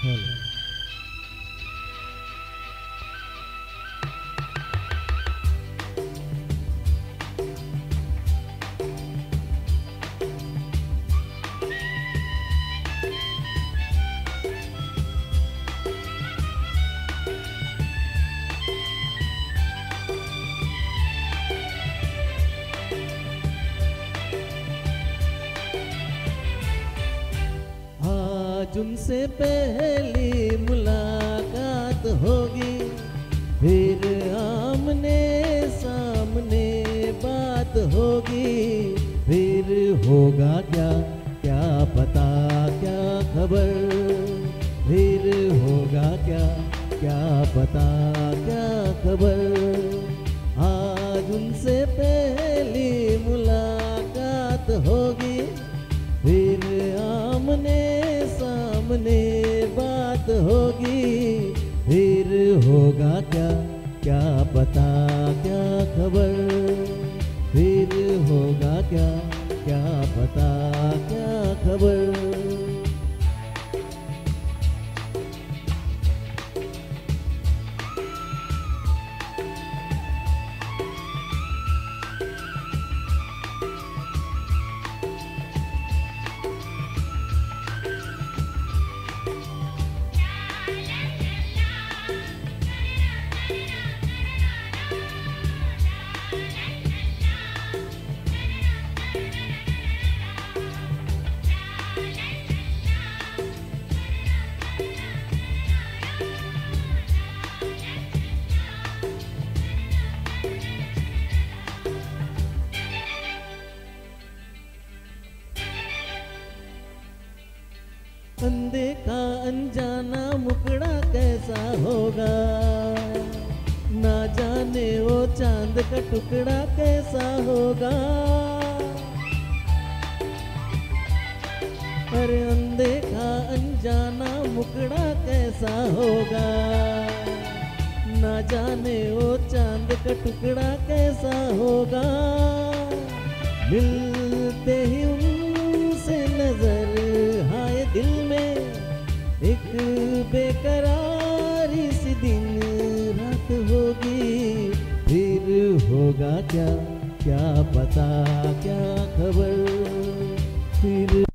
Hello. आज उनसे पहली मुलाकात होगी, फिर आमने सामने बात होगी, फिर होगा क्या क्या पता क्या खबर, फिर होगा क्या क्या पता क्या खबर। आज उनसे पहली मुलाकात होगी, फिर आमने सामने बात होगी, फिर होगा क्या क्या पता क्या खबर, फिर होगा क्या क्या पता क्या खबर। अनदेखा अनजाना मुकड़ा कैसा होगा, ना जाने वो चांद का टुकड़ा कैसा होगा। अरे अनदेखा अनजाना मुकड़ा कैसा होगा, ना जाने वो चांद का टुकड़ा कैसा होगा। मिलते ही उनसे नजर आए दिल में एक बेकरारी सी दिन रात होगी, फिर होगा क्या क्या पता क्या खबर, फिर